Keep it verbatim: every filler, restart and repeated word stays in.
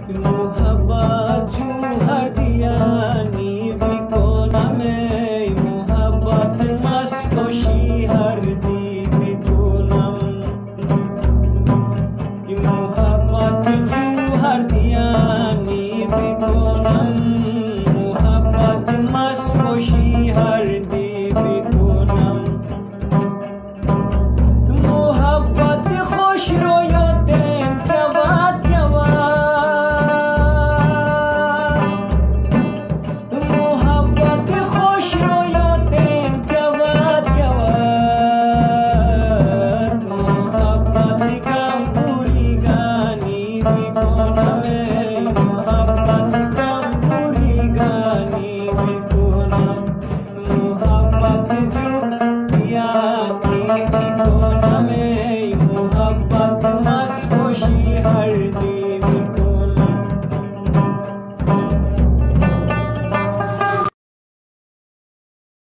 محبت جوهر دیانی میکنم ای محبت مست باشی هر دی میکنم محبت جوهر دیانی میکنم محبت مست باشی هر دی میکنم محبت خوش رو یادم کود کود محبت کم بوری گانی میکنم